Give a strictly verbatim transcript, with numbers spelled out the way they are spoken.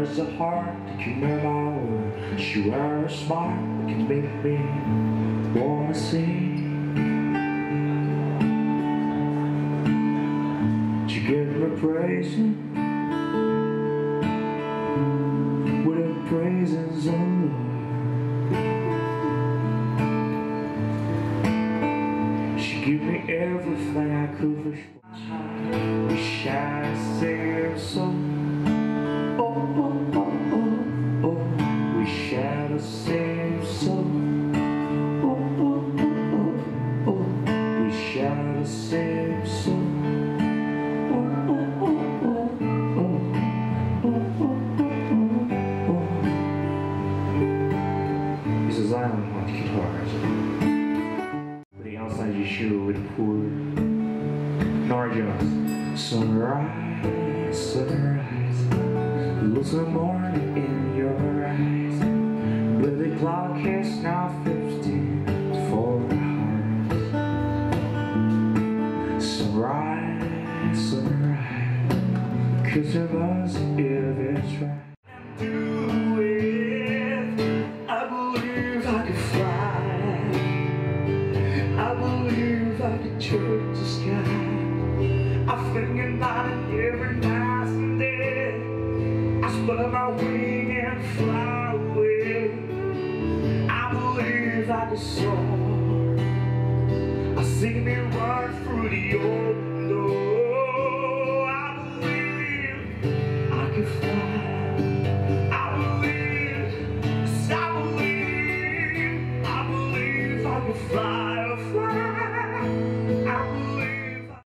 has a heart that can move my world. She wears a smile that can make me wanna sing. She gives me praising with her praises, oh Lord. She gives me everything I could wish for. Wish I said so. Oh, oh, oh, oh, oh. Wish I'd have said so. Oh, oh, oh, oh, oh. Wish I'd have said so. Oh, oh, oh, oh, oh. Oh, oh, oh, oh, oh. He says, I don't want guitars. But the outside your shoe with a poor Norah Jones. Sunrise, sunrise, lose the morning in your eyes. But the clock is now fifteen for hours. Sunrise, sunrise, cause it was if it's right. Do it, I believe I could fly. I believe I could touch the sky. I think about it every night and day. I spread my wing and fly away. I believe I can soar. I see me run through the open door. I believe I can fly. I believe, yes, I believe, I believe I can fly.